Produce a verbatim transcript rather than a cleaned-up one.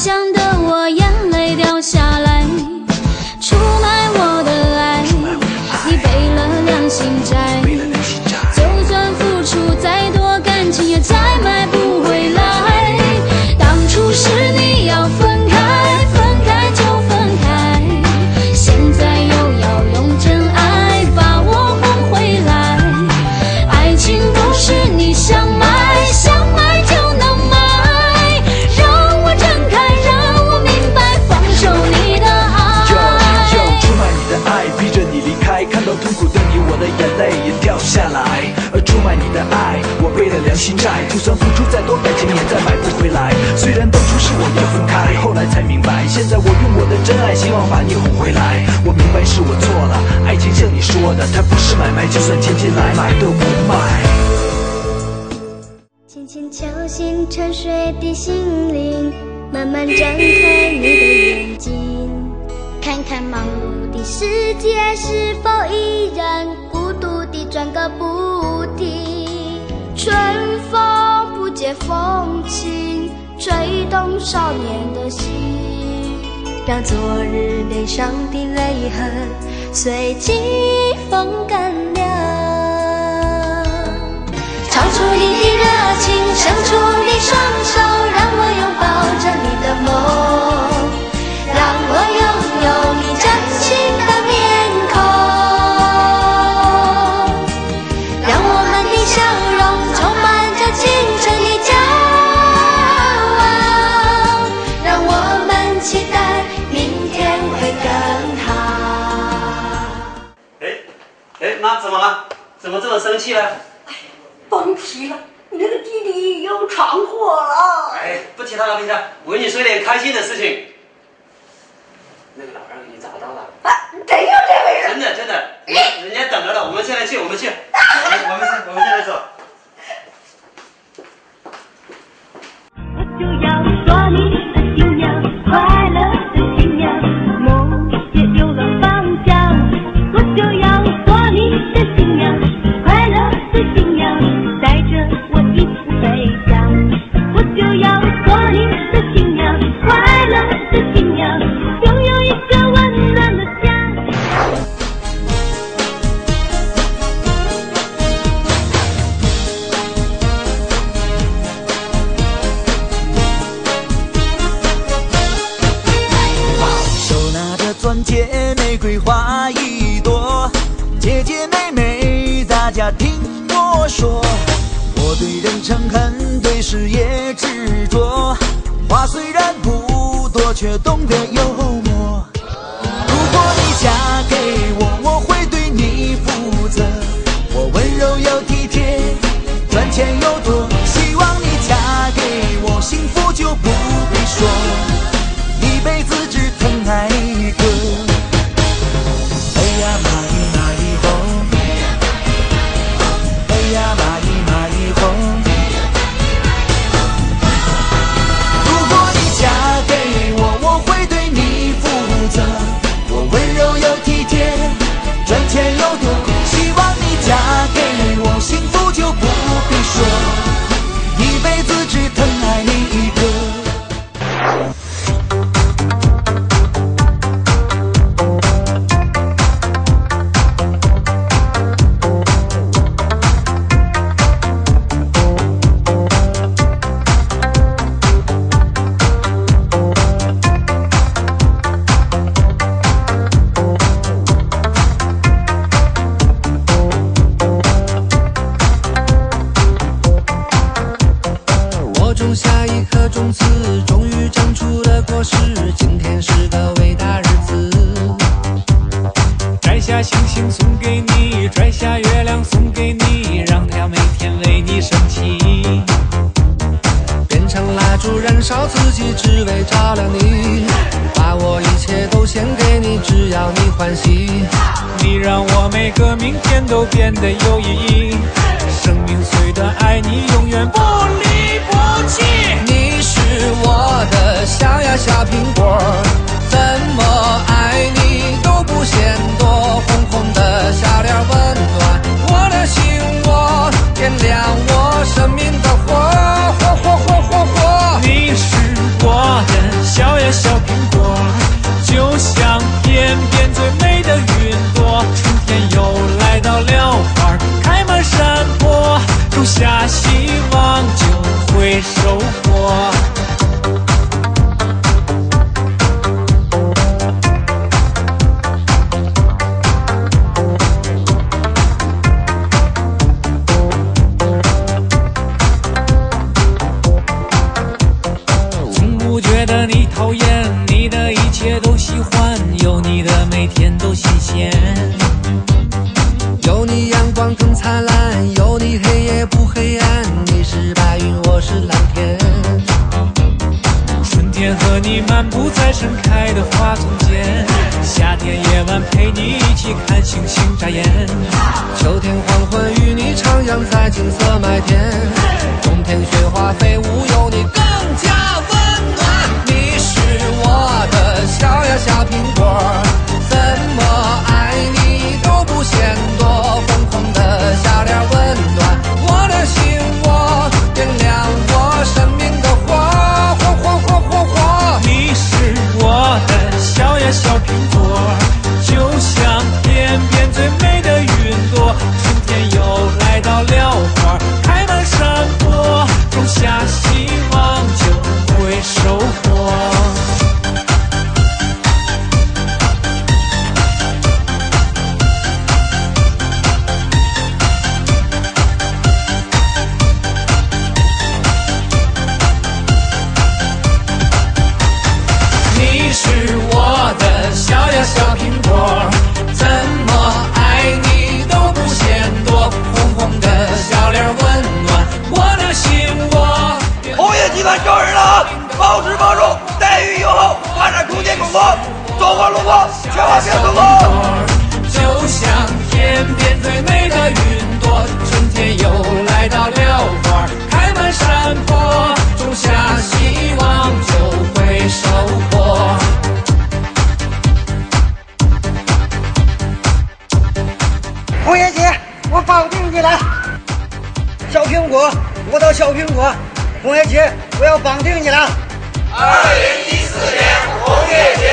想得我眼泪掉下来。出卖我的爱，你背了良心债。就算付出再多，感情也再买不回来。当初是你要分开，分开就分开，现在又要用真爱把我哄回来。爱情不是你想买，想买就能买，让我睁开，让我明白，放手你的爱。 就就出卖你的爱，逼着你离开，看到痛苦的你，我的眼泪也掉下来。而出卖你的爱，我背了良心债，就算付出再多，感情也再买不回来。虽然当初是我要分开，后来才明白，现在我用我的真爱，希望把你哄回来。我明白是我错了，爱情像你说的，它不是买卖，就算千金来买都不卖。 轻轻敲醒沉睡的心灵，慢慢张开你的眼睛，看看忙碌的世界是否依然孤独地转个不停。春风不解风情，吹动少年的心，让昨日脸上的泪痕随季风干了。唱出你的热情，伸出你双手，让我拥抱着你的梦，让我拥有你真心的面孔，让我们的笑容充满着青春的骄傲，让我们期待明天会更好。 哎哎，妈，怎么了？怎么这么生气了？ 崩皮了，你那个弟弟又闯祸了。 哎，不提他了，不提他，我跟你说点开心的事情。那个老二给你找到了。 啊，真有这回事？ 真的真的，人人家等着了，我们现在去，我们去，我们我们我们现在走。 我就要做你的新娘，快乐的新娘，梦也有了方向。我就要做你的新娘，快乐的新娘，带着我一起飞翔。我就要做你的新娘，快乐的新娘，拥有一个温暖的家。 手拿着钻戒，玫瑰花一朵，姐姐妹妹大家听我说，我对人诚恳，对事业执着，话虽然不多，却懂得幽默。如果你嫁给我，我会对你负责，我温柔又体贴，赚钱又多，希望你嫁给我，幸福就不必说，一辈子只疼爱一个。哎呀蚂蚁蚂蚁红，哎呀蚂蚁蚂蚁红。如果你嫁给我，我会对你负责，我温柔又体贴，赚钱又多，希望你嫁给我，幸福就不必说，一辈子只疼爱你一个。 我种下一颗种子，终于长出了果实，今天是个伟大日子。 摘下星星送给你，摘下月亮送给你，让它每天为你升起。 变成蜡烛燃烧自己，只为照亮你，把我一切都献给你，只要你欢喜。 你让我每个明天都变得有意义，生命虽短，爱你永远不离不弃。 你是我的小呀小苹果，怎么爱你都不嫌多，红红的笑脸温暖我的心窝，点亮我生命的火，火火火火火。 你是我的小的你讨厌，你的一切都喜欢，有你的每天都新鲜。 有你阳光更灿烂，有你黑夜不黑暗，你是白云，我是蓝天。 春天和你漫步在盛开的花丛间，夏天夜晚陪你一起看星星眨眼， 秋天黄昏与你徜徉在金色麦田，冬天雪花飞舞有你更加温暖。你是我的小呀小苹果，怎么爱你都不嫌多，红红的小脸温暖我的心窝，点亮我生命的火，火火火火火。 你是我的小呀小苹果，就像天边最美的云朵，春天又来到了花开满山坡，种下希望就会收获。你是我的小呀小苹果，怎么爱你都不嫌多，红红的小脸温暖我的心窝。 红叶集团招人了啊！包吃包住，待遇优厚，发展空间广阔，中华龙光，全华变中国。 就像天边最美的云朵，春天又来到了花开满山坡，种下希望就会收获。 红叶姐，我绑定你了。小苹果，我到小苹果。红叶姐，我要绑定你了。 二零一四年红叶节